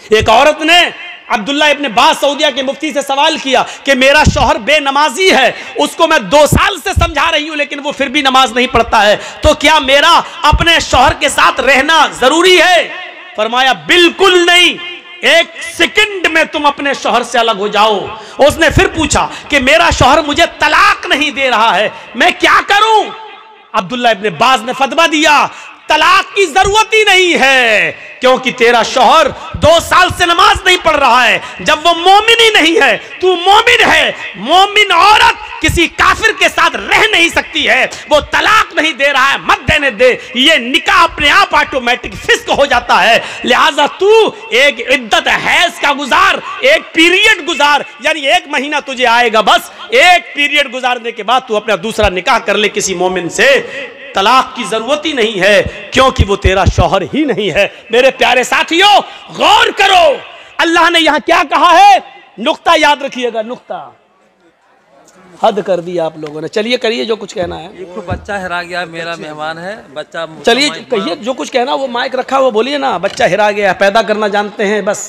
एक औरत ने अब्दुल्ला इब्न बास सऊदिया के मुफ्ती से सवाल किया कि मेरा शौहर बेनमाजी है, उसको मैं 2 साल से समझा रही हूं लेकिन वो फिर भी नमाज नहीं पढ़ता है, तो क्या मेरा अपने शौहर के साथ रहना जरूरी है? फरमाया बिल्कुल नहीं, 1 सेकंड में तुम अपने शौहर से अलग हो जाओ। उसने फिर पूछा कि मेरा शौहर मुझे तलाक नहीं दे रहा है, मैं क्या करूं? अब्दुल्ला इब्न बास ने फतवा दिया तलाक की जरूरत ही नहीं है, क्योंकि तेरा शौहर 2 साल से नमाज नहीं पढ़ रहा है। जब वो मोमिन ही नहीं है, तू मोमिन है। मोमिन औरत किसी काफिर के साथ रह नहीं सकती है, वो तलाक नहीं दे रहा है, मत देने दे। ये निकाह अपने आप ऑटोमेटिक फिस्क हो जाता है। लिहाजा तू एक इद्दत हैज का गुजार, एक पीरियड गुजार, यानी 1 महीना तुझे आएगा, बस 1 पीरियड गुजारने के बाद तू अपना दूसरा निकाह कर ले किसी मोमिन से। तलाक की जरूरत ही नहीं है, क्योंकि वो तेरा शौहर ही नहीं है। मेरे प्यारे साथियों, गौर करो अल्लाह ने यहां क्या कहा है, नुक्ता याद रखिएगा, नुक्ता। हद कर दी आप लोगों ने। चलिए करिए जो कुछ कहना है। एक तो बच्चा हिरा गया, मेरा मेहमान है बच्चा। चलिए कहिए जो कुछ कहना, वो माइक रखा वो बोलिए ना। बच्चा हिरा गया, पैदा करना जानते हैं, बस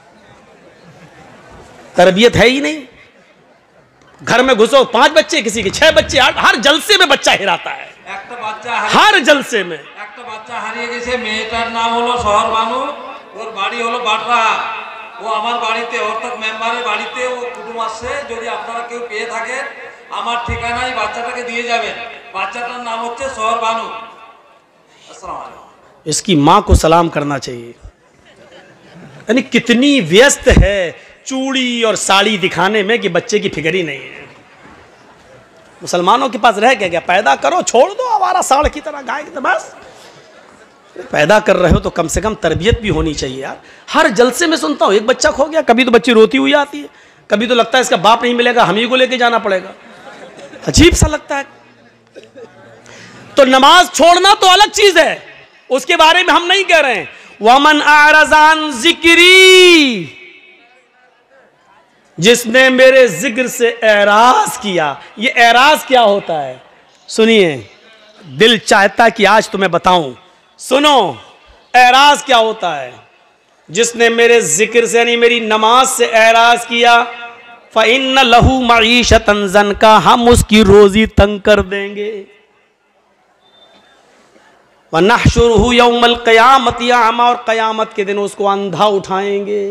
तरबियत है ही नहीं। घर में घुसो, 5 बच्चे, किसी के 6 बच्चे, हर जलसे में बच्चा हिराता है, हर जलसे में। একটা বাচ্চা হারিয়ে গেছে, মেয়েটার নাম হলো শহর বানু, ওর বাড়ি হলো বাটরা। ও আমার বাড়িতে অর্থাৎ মেম্বারের বাড়িতে ও কুটুম আসছে। যদি আপনারা কেউ পেয়ে থাকেন আমার ঠিকানায় বাচ্চাটাকে দিয়ে যাবেন। বাচ্চাটার নাম হচ্ছে শহর বানু। अस्सलाम वालेकुम। इसकी माँ को सलाम करना चाहिए। यानी कितनी व्यस्त है चूड़ी और साड़ी दिखाने में कि बच्चे की फिक्र ही नहीं है। मुसलमानों के पास रह क्या, पैदा करो, छोड़ दो आवारा साड़ की तरह, गाय की तरह, बस। पैदा कर रहे हो तो कम से कम तरबियत भी होनी चाहिए यार। हर जलसे में सुनता हूँ एक बच्चा खो गया, कभी तो बच्ची रोती हुई आती है, कभी तो लगता है इसका बाप नहीं मिलेगा, हम ही को लेके जाना पड़ेगा। अजीब सा लगता है। तो नमाज छोड़ना तो अलग चीज है, उसके बारे में हम नहीं कह रहे हैं। वमन आरज़ान जिक्री, जिसने मेरे जिक्र से एराज किया। ये एराज क्या होता है सुनिए, दिल चाहता कि आज तुम्हें बताऊं, सुनो एराज क्या होता है। जिसने मेरे जिक्र से यानी मेरी नमाज से एराज किया, फ़इन्न लहू मईशतन ज़नका, हम उसकी रोजी तंग कर देंगे। वनहशुरुहु यौमल क़यामति अमा, और क़यामत के दिन उसको अंधा उठाएंगे।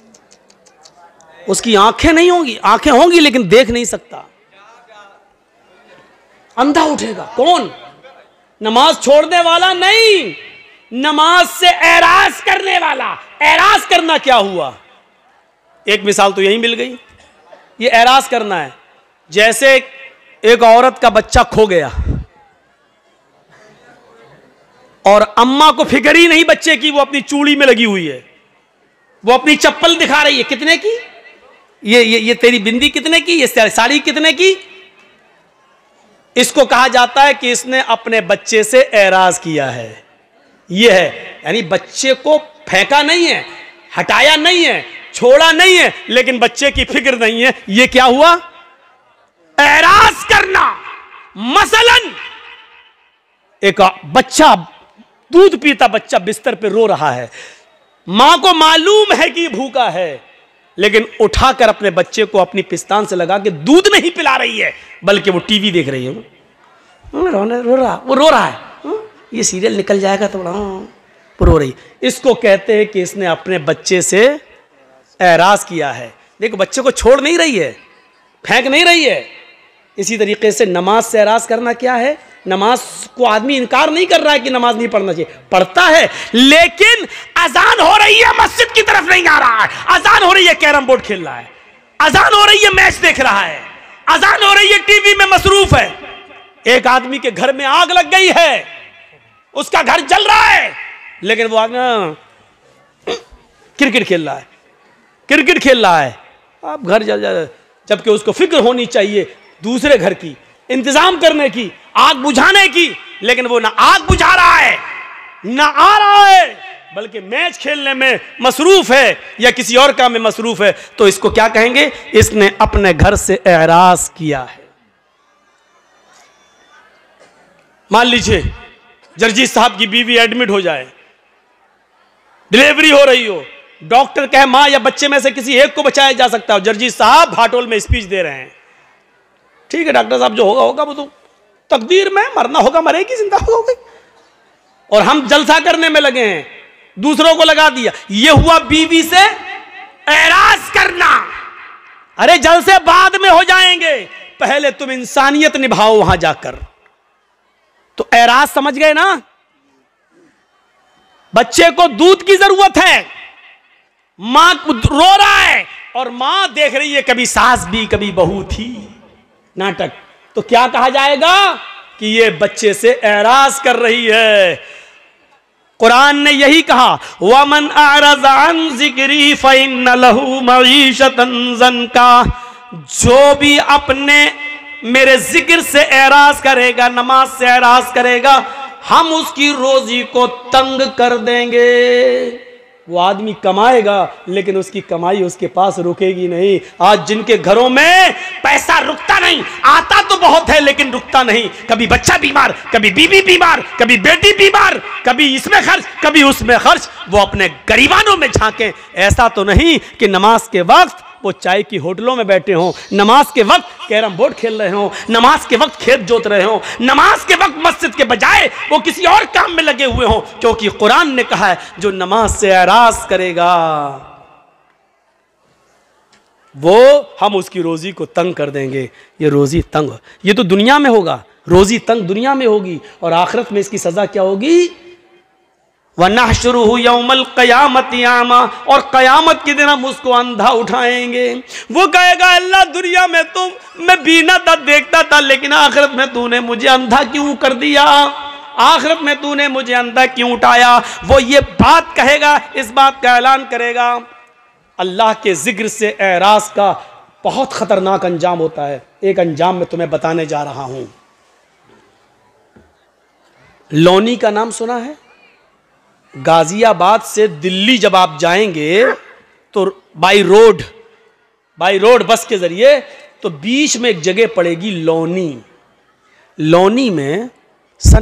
उसकी आंखें नहीं होंगी, आंखें होंगी लेकिन देख नहीं सकता, अंधा उठेगा। कौन? नमाज छोड़ने वाला नहीं, नमाज से एराज करने वाला। एराज करना क्या हुआ, एक मिसाल तो यही मिल गई। ये एराज करना है, जैसे एक औरत का बच्चा खो गया और अम्मा को फिक्र ही नहीं बच्चे की, वो अपनी चूड़ी में लगी हुई है, वो अपनी चप्पल दिखा रही है, कितने की, ये तेरी बिंदी कितने की, ये साड़ी कितने की। इसको कहा जाता है कि इसने अपने बच्चे से एराज किया है। ये है, यानी बच्चे को फेंका नहीं है, हटाया नहीं है, छोड़ा नहीं है, लेकिन बच्चे की फिक्र नहीं है। ये क्या हुआ, एराज करना। मसलन एक बच्चा, दूध पीता बच्चा बिस्तर पे रो रहा है, मां को मालूम है कि भूखा है, लेकिन उठाकर अपने बच्चे को अपनी पिस्तान से लगा के दूध नहीं पिला रही है, बल्कि वो टीवी देख रही है। वो रो रहा है, ये सीरियल निकल जाएगा तो रो रही। इसको कहते हैं कि इसने अपने बच्चे से एराज किया है। देखो बच्चे को छोड़ नहीं रही है, फेंक नहीं रही है। इसी तरीके से नमाज से एराज करना क्या है, नमाज को आदमी इनकार नहीं कर रहा है कि नमाज नहीं पढ़ना चाहिए, पढ़ता है, लेकिन अजान हो रही है मस्जिद की तरफ नहीं आ रहा है, अजान हो रही है कैरम बोर्ड खेल रहा है, अजान हो रही है मैच देख रहा है, अजान हो रही है टीवी में मसरूफ है। एक आदमी के घर में आग लग गई है, उसका घर जल रहा है, लेकिन वो क्रिकेट खेल रहा है, क्रिकेट खेल रहा है। अब घर जल जाए, जबकि उसको फिक्र होनी चाहिए दूसरे घर की, इंतजाम करने की, आग बुझाने की, लेकिन वो ना आग बुझा रहा है, ना आ रहा है, बल्कि मैच खेलने में मसरूफ है या किसी और काम में मसरूफ है। तो इसको क्या कहेंगे, इसने अपने घर से एराज किया है। मान लीजिए जर्जी साहब की बीवी एडमिट हो जाए, डिलीवरी हो रही हो, डॉक्टर कहे मां या बच्चे में से किसी एक को बचाया जा सकता है, जर्जी साहब भाटोल में स्पीच दे रहे हैं, ठीक है डॉक्टर साहब जो होगा होगा, वो तो तकदीर में, मरना होगा मरेगी, जिंदा होगी, और हम जलसा करने में लगे हैं, दूसरों को लगा दिया। ये हुआ बीवी से एराज करना। अरे जलसे बाद में हो जाएंगे, पहले तुम इंसानियत निभाओ वहां जाकर। तो एराज समझ गए ना? बच्चे को दूध की जरूरत है, मां रो रहा है और मां देख रही है कभी सास भी कभी बहू थी, नाटक। तो क्या कहा जाएगा कि ये बच्चे से एराज कर रही है। कुरान ने यही कहा, वमन अरज़ अन ज़िक्री फ़इन्न लहू मईशतन ज़न्का, जो भी अपने मेरे जिक्र से एराज करेगा, नमाज से एराज करेगा, हम उसकी रोजी को तंग कर देंगे। वो आदमी कमाएगा लेकिन उसकी कमाई उसके पास रुकेगी नहीं। आज जिनके घरों में पैसा रुकता नहीं, आता तो बहुत है लेकिन रुकता नहीं, कभी बच्चा बीमार, कभी बीवी बीमार, कभी बेटी बीमार, कभी इसमें खर्च कभी उसमें खर्च, वो अपने गरीबानों में झांकें। ऐसा तो नहीं कि नमाज के वक्त वो चाय की होटलों में बैठे हों, नमाज के वक्त कैरम बोर्ड खेल रहे हों, नमाज के वक्त खेत जोत रहे हों, नमाज के वक्त मस्जिद के बजाय वो किसी और काम में लगे हुए हों, क्योंकि कुरान ने कहा है जो नमाज से एराज करेगा वो हम उसकी रोजी को तंग कर देंगे। ये रोजी तंग, ये तो दुनिया में होगा, रोजी तंग दुनिया में होगी, और आखिरत में इसकी सजा क्या होगी? वनहशुरुहु यौमल क़यामति आमा, और क़यामत के दिन हम उसको अंधा उठाएंगे। वो कहेगा अल्लाह दुनिया में तो मैं बीना था, देखता था, लेकिन आखिरत में तूने मुझे अंधा क्यों कर दिया, आखिरत में तूने मुझे अंधा क्यों उठाया। वो ये बात कहेगा, इस बात का ऐलान करेगा। अल्लाह के जिक्र से एराज का बहुत खतरनाक अंजाम होता है। एक अंजाम मैं तुम्हें बताने जा रहा हूं। लोनी का नाम सुना है? गाजियाबाद से दिल्ली जब आप जाएंगे तो बाई रोड बस के जरिए, तो बीच में एक जगह पड़ेगी लोनी। लोनी में सन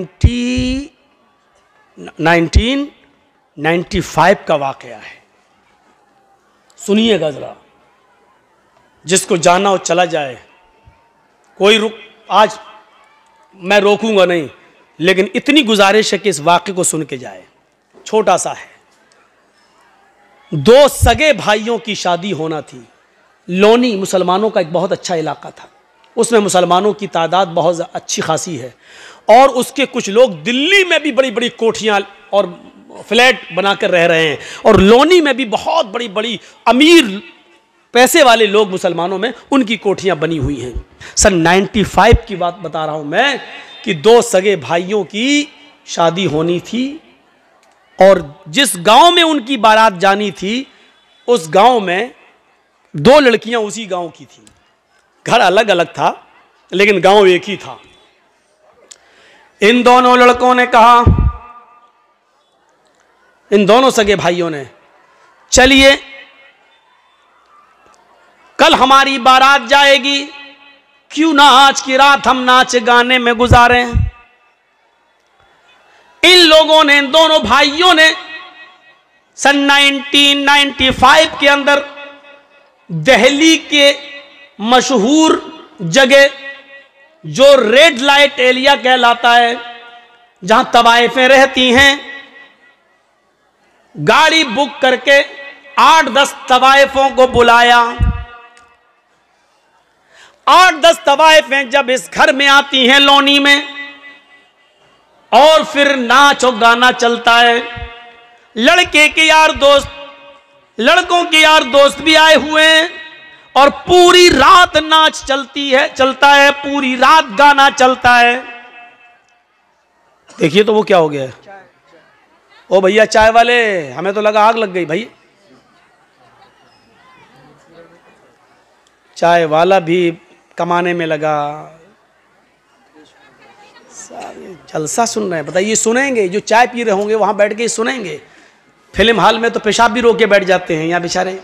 1995 का वाकया है। सुनिएगा जरा, जिसको जाना हो चला जाए। कोई आज मैं रोकूंगा नहीं, लेकिन इतनी गुजारिश है कि इस वाक़े को सुन के जाए। छोटा सा है, दो सगे भाइयों की शादी होना थी। लोनी मुसलमानों का एक बहुत अच्छा इलाका था, उसमें मुसलमानों की तादाद बहुत अच्छी खासी है, और उसके कुछ लोग दिल्ली में भी बड़ी बड़ी कोठियां और फ्लैट बनाकर रह रहे हैं, और लोनी में भी बहुत बड़ी बड़ी अमीर पैसे वाले लोग मुसलमानों में, उनकी कोठियां बनी हुई हैं। सन 95 की बात बता रहा हूं मैं, कि दो सगे भाइयों की शादी होनी थी, और जिस गांव में उनकी बारात जानी थी उस गांव में दो लड़कियां उसी गांव की थी। घर अलग अलग था लेकिन गांव एक ही था। इन दोनों लड़कों ने कहा, इन दोनों सगे भाइयों ने, चलिए कल हमारी बारात जाएगी, क्यों ना आज की रात हम नाच गाने में गुजारें। इन लोगों ने, इन दोनों भाइयों ने सन 1995 के अंदर दिल्ली के मशहूर जगह जो रेड लाइट एरिया कहलाता है, जहां तवाइफें रहती हैं, गाड़ी बुक करके 8-10 तवाइफों को बुलाया। 8-10 तवाइफें जब इस घर में आती हैं लोनी में, और फिर नाच और गाना चलता है। लड़के के यार दोस्त, लड़कों के यार दोस्त भी आए हुए हैं, और पूरी रात नाच चलता है, पूरी रात गाना चलता है। देखिए तो वो क्या हो गया, ओ भैया चाय वाले, हमें तो लगा आग लग गई भाई। चाय वाला भी कमाने में लगा, जलसा सुन रहे हैं। बताइए सुनेंगे, जो चाय पी रहे होंगे वहां बैठ के सुनेंगे। फिल्म हॉल में तो पेशाब भी रोक के बैठ जाते हैं, यहाँ बेचारे।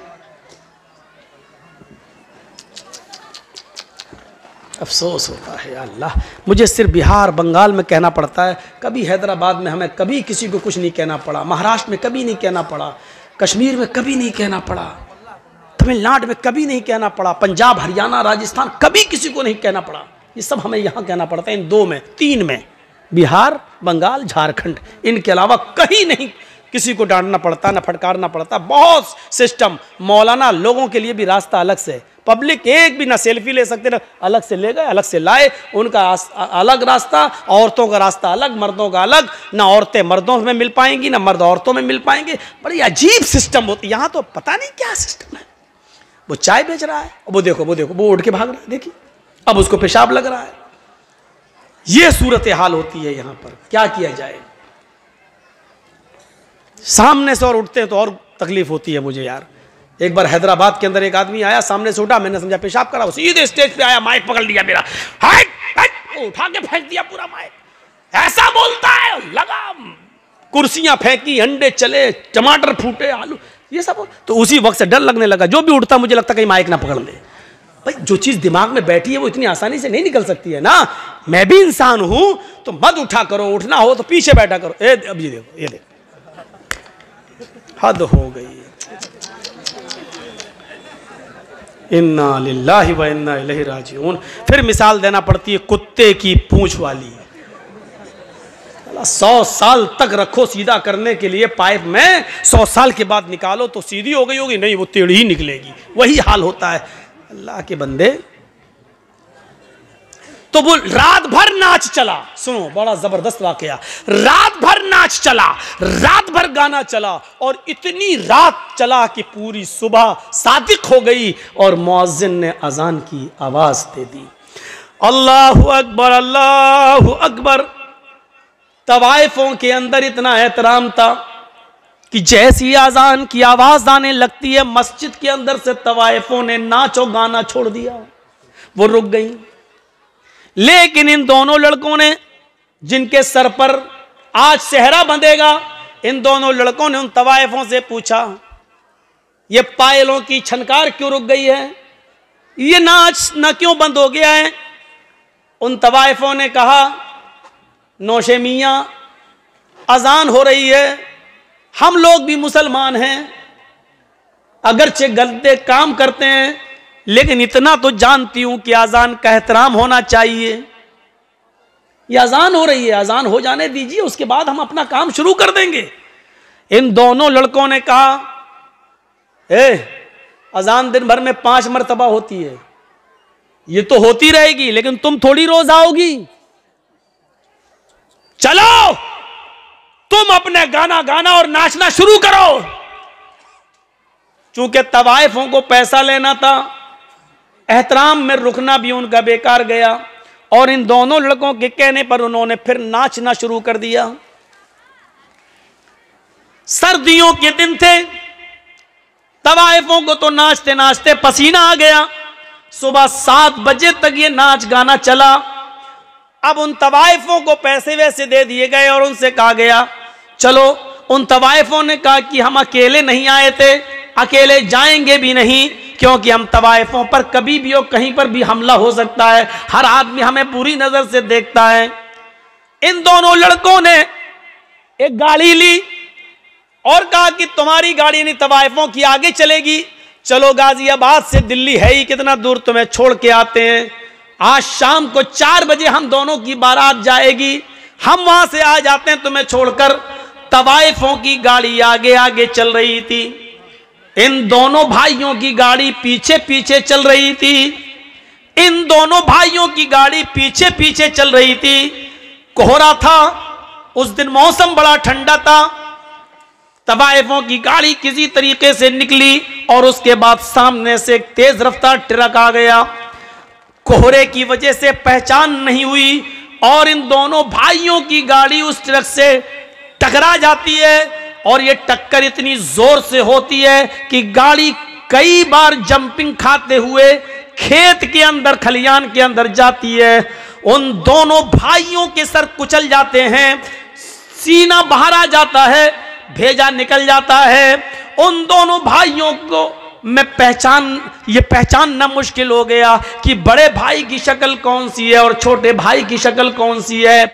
अफसोस होता है अल्लाह, मुझे सिर्फ बिहार बंगाल में कहना पड़ता है, कभी हैदराबाद में हमें कभी किसी को कुछ नहीं कहना पड़ा, महाराष्ट्र में कभी नहीं कहना पड़ा। कश्मीर में कभी नहीं कहना पड़ा, तमिलनाडु में कभी नहीं कहना पड़ा, पंजाब हरियाणा राजस्थान कभी किसी को नहीं कहना पड़ा। ये सब हमें यहाँ कहना पड़ता है, इन 2 में 3 में, बिहार, बंगाल, झारखंड, इनके अलावा कहीं नहीं किसी को डांटना पड़ता, ना फटकारना पड़ता। बहुत सिस्टम। मौलाना लोगों के लिए भी रास्ता अलग से, पब्लिक एक भी ना सेल्फी ले सकते ना, अलग से ले गए, अलग से लाए, उनका अलग रास्ता, औरतों का रास्ता अलग, मर्दों का अलग, ना औरतें मर्दों में मिल पाएंगी ना मर्द औरतों में मिल पाएंगे। बड़ी अजीब सिस्टम होती है यहाँ तो, पता नहीं क्या सिस्टम है। वो चाय बेच रहा है, वो देखो वो उठ के भाग रहा है, देखिए अब उसको पेशाब लग रहा है। ये सूरत हाल होती है यहाँ पर, क्या किया जाए। सामने से और उठते हैं तो और तकलीफ होती है मुझे यार। एक बार हैदराबाद के अंदर एक आदमी आया, सामने से उठा, मैंने समझा पेशाब करा, सीधे स्टेज पे आया, माइक पकड़ लिया मेरा, हाय हाय, उठा के फेंक दिया पूरा माइक। ऐसा बोलता है, लगा कुर्सियां फेंकी, अंडे चले, टमाटर फूटे, आलू, ये सब। तो उसी वक्त से डर लगने लगा, जो भी उठता मुझे लगता कहीं माइक ना पकड़ ले। भाई जो चीज दिमाग में बैठी है वो इतनी आसानी से नहीं निकल सकती है ना। मैं भी इंसान हूं तो मत उठा करो, उठना हो तो पीछे बैठा करो। अब ये देखो, ये देखो, हद हो गई। इन्ना लिल्लाहि व इन्ना इलैहि राजिऊन। फिर मिसाल देना पड़ती है कुत्ते की पूंछ वाली। 100 साल तक रखो सीधा करने के लिए पाइप में, 100 साल के बाद निकालो तो सीधी हो गई होगी, नहीं वो टेढ़ी ही निकलेगी। वही हाल होता है अल्लाह के बंदे। तो वो रात भर नाच चला, सुनो बड़ा जबरदस्त वाकया, रात भर नाच चला, रात भर गाना चला, और इतनी रात चला कि पूरी सुबह सादिक हो गई और मुअज्जिन ने अजान की आवाज दे दी, अल्लाहु अकबर अल्लाहु अकबर। तवाइफों के अंदर इतना एहतराम था कि जैसी अजान की आवाज आने लगती है, मस्जिद के अंदर से तवाइफों ने नाचो गाना छोड़ दिया, वो रुक गई। लेकिन इन दोनों लड़कों ने, जिनके सर पर आज सेहरा बंधेगा, इन दोनों लड़कों ने उन तवाइफों से पूछा, ये पायलों की छनकार क्यों रुक गई है, ये नाच न क्यों बंद हो गया है। उन तवाइफों ने कहा, नौशे मियां, अजान हो रही है, हम लोग भी मुसलमान हैं, अगरचे गलते काम करते हैं, लेकिन इतना तो जानती हूं कि अजान का एहतराम होना चाहिए। ये अजान हो रही है, अजान हो जाने दीजिए, उसके बाद हम अपना काम शुरू कर देंगे। इन दोनों लड़कों ने कहा, अजान दिन भर में 5 मरतबा होती है, ये तो होती रहेगी, लेकिन तुम थोड़ी रोज आओगी। चलो तुम अपने गाना गाना और नाचना शुरू करो। चूंकि तवाइफों को पैसा लेना था, एहतराम में रुकना भी उनका बेकार गया, और इन दोनों लड़कों के कहने पर उन्होंने फिर नाचना शुरू कर दिया। सर्दियों के दिन थे, तवाइफों को तो नाचते नाचते पसीना आ गया। सुबह 7 बजे तक ये नाच गाना चला। अब उन तवाइफों को पैसे वैसे दे दिए गए और उनसे कहा गया, चलो। उन तवाइफों ने कहा कि हम अकेले नहीं आए थे, अकेले जाएंगे भी नहीं, क्योंकि हम तवाइफों पर कभी भी और कहीं पर भी हमला हो सकता है, हर आदमी हमें बुरी नजर से देखता है। इन दोनों लड़कों ने एक गाड़ी ली और कहा कि तुम्हारी गाड़ी यानी तवाइफों की आगे चलेगी, चलो गाजियाबाद से दिल्ली है ही कितना दूर, तुम्हें छोड़ के आते हैं। आज शाम को 4 बजे हम दोनों की बारात जाएगी, हम वहां से आ जाते हैं तुम्हें छोड़कर। तवाइफों की गाड़ी आगे आगे चल रही थी, इन दोनों भाइयों की गाड़ी पीछे पीछे चल रही थी, इन दोनों भाइयों की गाड़ी पीछे पीछे चल रही थी। कोहरा था, उस दिन मौसम बड़ा ठंडा था। तवाइफों की गाड़ी किसी तरीके से निकली और उसके बाद सामने से एक तेज रफ्तार ट्रक आ गया। कोहरे की वजह से पहचान नहीं हुई और इन दोनों भाइयों की गाड़ी उस ट्रक से टकरा जाती है, और ये टक्कर इतनी जोर से होती है कि गाड़ी कई बार जंपिंग खाते हुए खेत के अंदर, खलियान के अंदर जाती है। उन दोनों भाइयों के सर कुचल जाते हैं, सीना बाहर आ जाता है, भेजा निकल जाता है। उन दोनों भाइयों को मैं पहचानना मुश्किल हो गया कि बड़े भाई की शक्ल कौन सी है और छोटे भाई की शक्ल कौन सी है।